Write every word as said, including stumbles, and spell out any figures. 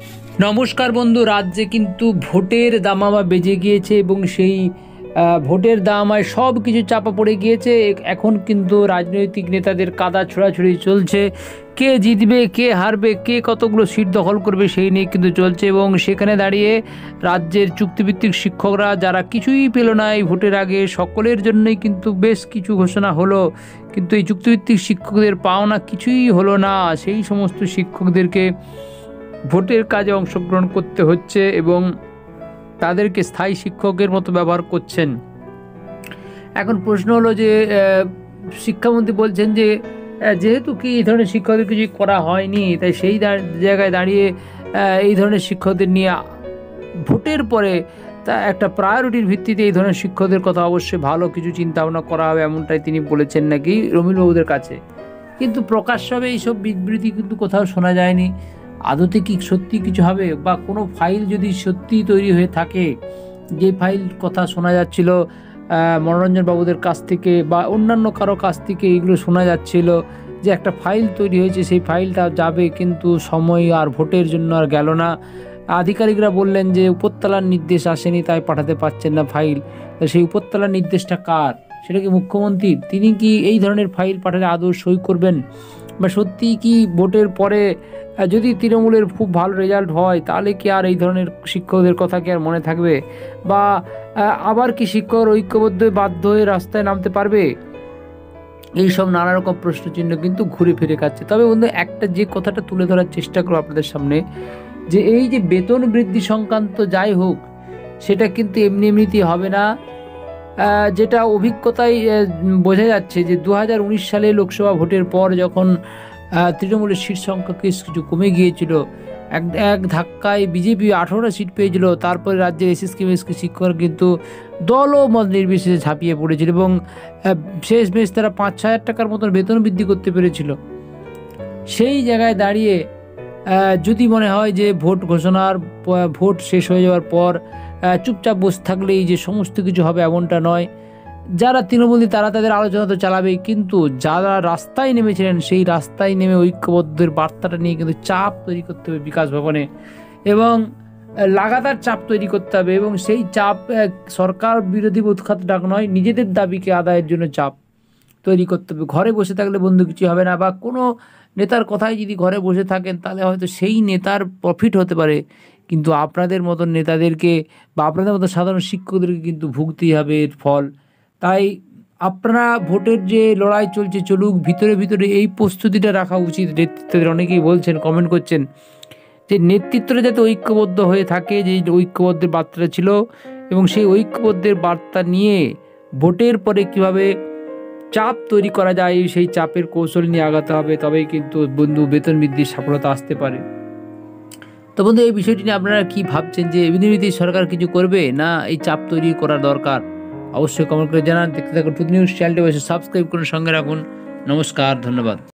নমস্কার বন্ধু, রাজ্যে কিন্তু ভোটের দামামা বেজে গিয়েছে এবং সেই আহ, ভোটের দামায় সব কিছু চাপা পড়ে গিয়েছে। এখন কিন্তু রাজনৈতিক নেতাদের কাদা ছোড়াছুড়ি চলছে। কে জিতবে, কে হারবে, কে কতগুলো সিট দখল করবে সেই নিয়ে কিন্তু চলছে। এবং সেখানে দাঁড়িয়ে রাজ্যের চুক্তিভিত্তিক শিক্ষকরা যারা কিছুই পেল না এই ভোটের আগে, সকলের জন্যই কিন্তু বেশ কিছু ঘোষণা হলো, কিন্তু এই চুক্তিভিত্তিক শিক্ষকদের পাওনা কিছুই হলো না। সেই সমস্ত শিক্ষকদেরকে ভোটের কাজে অংশগ্রহণ করতে হচ্ছে এবং তাদেরকে স্থায়ী শিক্ষকের মতো ব্যবহার করছেন। এখন প্রশ্ন হলো যে শিক্ষামন্ত্রী বলছেন যে যেহেতু কি এই ধরনের শিক্ষকদের কিছু করা হয়নি, তাই সেই জায়গায় দাঁড়িয়ে এই ধরনের শিক্ষকদের নিয়ে ভোটের পরে তা একটা প্রায়োরিটির ভিত্তিতে এই ধরনের শিক্ষকদের কথা অবশ্যই ভালো কিছু চিন্তা ভাবনা করা হবে, এমনটাই তিনি বলেছেন নাকি রমিলবাবুদের কাছে। কিন্তু প্রকাশ্যভাবে এইসব বিবৃতি কিন্তু কোথাও শোনা যায়নি। আদতে কি সত্যি কিছু হবে, বা কোনো ফাইল যদি সত্যি তৈরি হয়ে থাকে, যে ফাইল কথা শোনা যাচ্ছিল মনোরঞ্জন বাবুদের কাছ থেকে বা অন্যান্য কারো কাছ থেকে, এগুলো শোনা যাচ্ছিল যে একটা ফাইল তৈরি হয়েছে, সেই ফাইলটা যাবে, কিন্তু সময় আর ভোটের জন্য আর গেল না। আধিকারিকরা বললেন যে উপরতলার নির্দেশ আসেনি, তাই পাঠাতে পারছেন না ফাইল। সেই উপরতলার নির্দেশটা কার? সেটা কি মুখ্যমন্ত্রীর? তিনি কি এই ধরনের ফাইল পাঠালে আদৌ সই করবেন? বা সত্যিই কি ভোটের পরে যদি তৃণমূলের খুব ভালো রেজাল্ট হয়, তাহলে কি আর এই ধরনের শিক্ষকদের কথা কি আর মনে থাকবে? বা আবার কি শিক্ষক ঐক্যবদ্ধ বাধ্য হয়ে রাস্তায় নামতে পারবে? এইসব নানা রকম প্রশ্নচিহ্ন কিন্তু ঘুরে ফিরে খাচ্ছে। তবে বন্ধু, একটা যে কথাটা তুলে ধরার চেষ্টা করবো আপনাদের সামনে, যে এই যে বেতন বৃদ্ধি সংক্রান্ত যাই হোক, সেটা কিন্তু এমনি এমনিতেই হবে না। যেটা অভিজ্ঞতায় বোঝা যাচ্ছে যে দু হাজার উনিশ সালে লোকসভা ভোটের পর যখন তৃণমূলের সিট সংখ্যা কিছু কমে গিয়েছিল, এক এক ধাক্কায় বিজেপি আঠারোটা সিট পেয়েছিল। তারপরে রাজ্যের এসএসকে মেসকে শিক্ষকরা কিন্তু দল ও মত নির্বিশেষে ঝাঁপিয়ে পড়েছিল এবং শেষ বেশ তারা পাঁচ ছ হাজার টাকার মতন বেতন বৃদ্ধি করতে পেরেছিল। সেই জায়গায় দাঁড়িয়ে যদি মনে হয় যে ভোট ঘোষণার ভোট শেষ হয়ে যাওয়ার পর চুপচাপ বসে থাকলেই যে সমস্ত কিছু হবে, এমনটা নয়। যারা তৃণমূলী তারা তাদের আলোচনা তো চালাবেই, কিন্তু যারা রাস্তায় নেমেছিলেন সেই রাস্তায় নেমে ঐক্যবদ্ধের বার্তাটা নিয়ে কিন্তু চাপ তৈরি করতে হবে বিকাশ ভবনে, এবং লাগাতার চাপ তৈরি করতে হবে। এবং সেই চাপ সরকার বিরোধী উৎখাত ডাক নয়, নিজেদের দাবিকে আদায়ের জন্য চাপ তৈরি করতে হবে। ঘরে বসে থাকলে বন্ধু কিছু হবে না, বা কোনো নেতার কথায় যদি ঘরে বসে থাকেন তাহলে হয়তো সেই নেতার প্রফিট হতে পারে, কিন্তু আপনাদের মতন নেতাদেরকে বা আপনাদের মতো সাধারণ শিক্ষকদেরকে কিন্তু ভুগতেই হবে এর ফল। তাই আপনারা ভোটের যে লড়াই চলছে চলুক, ভিতরে ভিতরে এই প্রস্তুতিটা রাখা উচিত নেতৃত্বদের। অনেকেই বলছেন, কমেন্ট করছেন যে নেতৃত্বটা যাতে ঐক্যবদ্ধ হয়ে থাকে, যে ঐক্যবদ্ধের বার্তাটা ছিল, এবং সেই ঐক্যবদ্ধের বার্তা নিয়ে ভোটের পরে কিভাবে চাপ তৈরি করা যায় সেই চাপের কৌশল নিয়ে আগাতে হবে। তবেই কিন্তু বন্ধু বেতন বৃদ্ধির সফলতা আসতে পারে। তো বন্ধু, এই বিষয়টি নিয়ে আপনারা কি ভাবছেন, যে এমনিতে সরকার কিছু করবে, না এই চাপ তৈরি করা দরকার? অবশ্যই কমেন্ট করে জানান। দেখতে থাকুন টুক নিউজ চ্যানেলটি, অবশ্যই সাবস্ক্রাইব করুন, সঙ্গে রাখুন। নমস্কার, ধন্যবাদ।